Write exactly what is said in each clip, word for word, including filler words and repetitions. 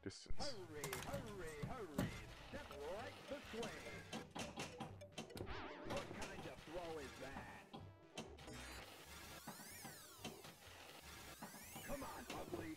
distance. Hurry, hurry, hurry. Step right this way. What kind of throw is that? Come on, ugly.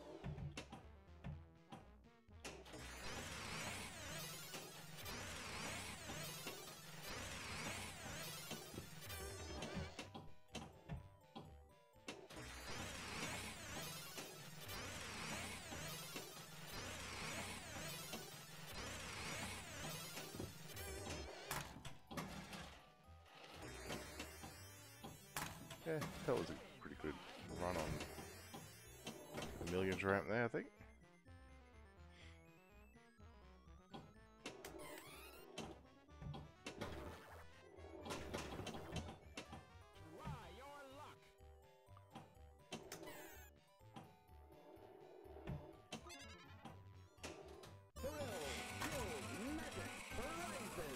Yeah, that was a pretty good run on the millions ramp there, I think. Try your luck. Thrill, skills, magic, prizes.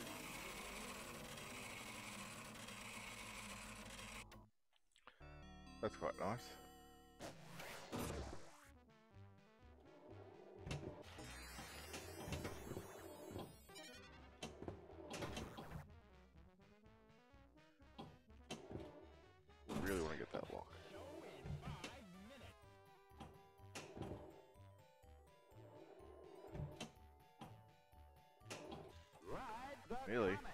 That's quite nice. Really want to get that lock. Show in five minutes. Ride the Really? comet.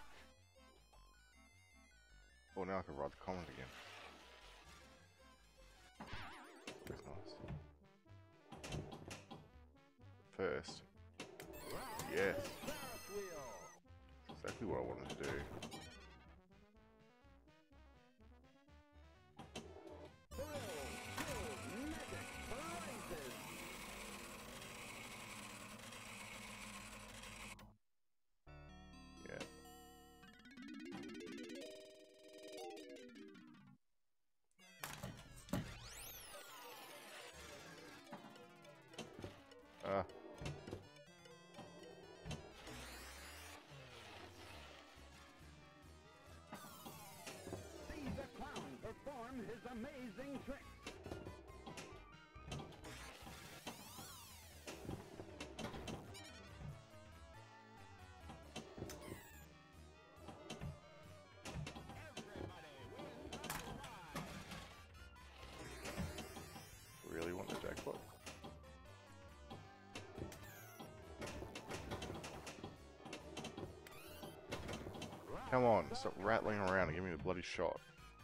Oh, now I can ride the comet again. That's nice. First. Ride Yes. the Ferris wheel. That's exactly what I wanted to do. Thrill, skills, magic, prizes. Yeah. Ah. See the clown perform his amazing tricks. Everybody wins a prize. Really want the jackpot? Come on, stop rattling around and give me the bloody shot.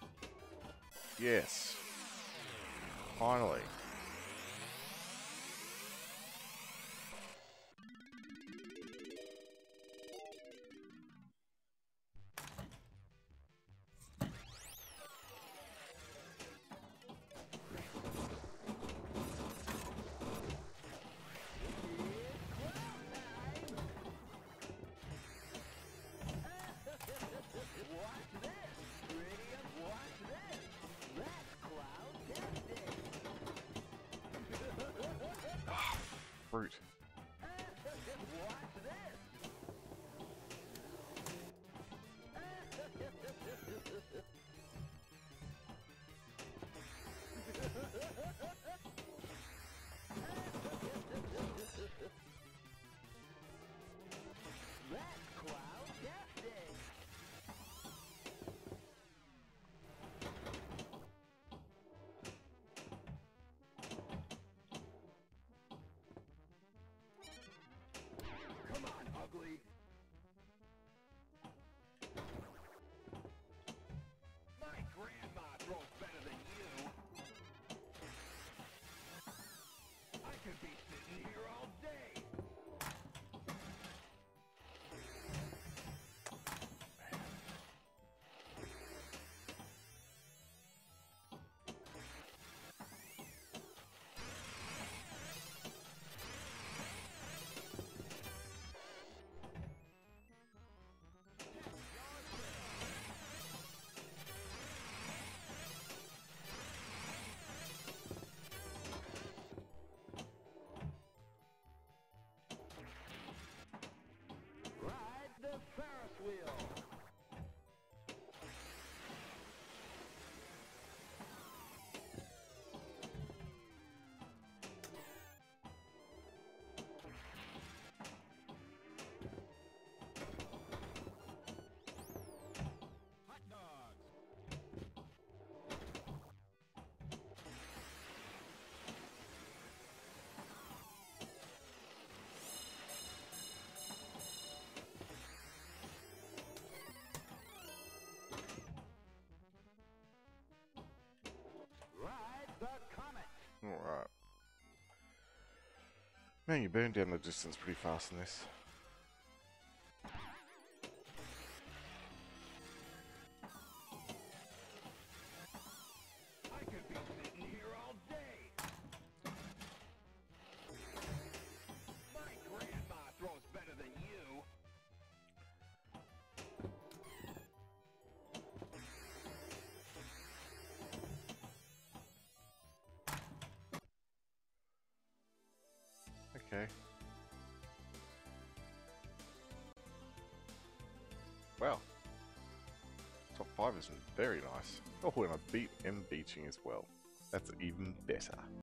Yes. Finally. Watch this! Pretty watch this! That's cloud testing! Fruit. Watch this! That's cloud testing! Man, you burn down the distance pretty fast in this. I could be sitting here all day. My grandma throws better than you. Okay. Wow. Top five is very nice. Oh, and I beat M beaching as well. That's even better.